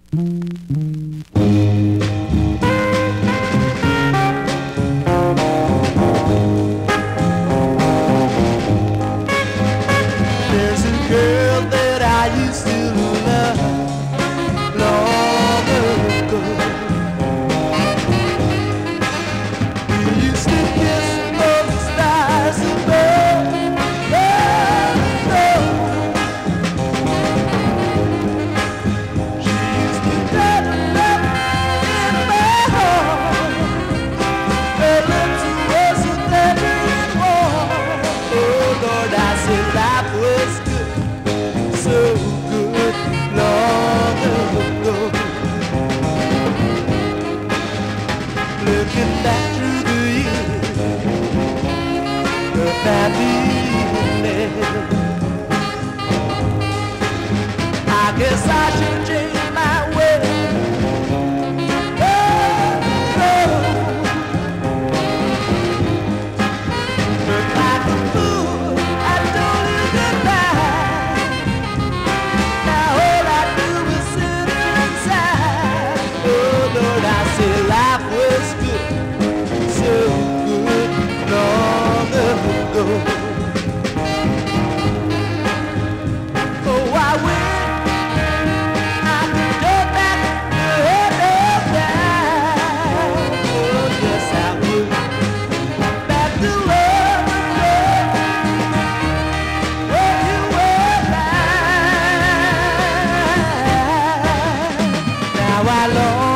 There's a girl that I used to love long ago. We used to kiss for the stars above. She used to cuddle up in my heart. Her lips were so tender and warm. Oh Lord, I said life was good, so good long ago. Looking back through the years, the happiness. I guess I should change my way. Oh, oh. But like a fool, I told you goodbye. Now all I do is sit inside. Oh Lord, I said life was good, so good long ago. Oh, I wish I could go back to heaven now. Oh, yes, I would. Back to love again, when you were mine. Now I long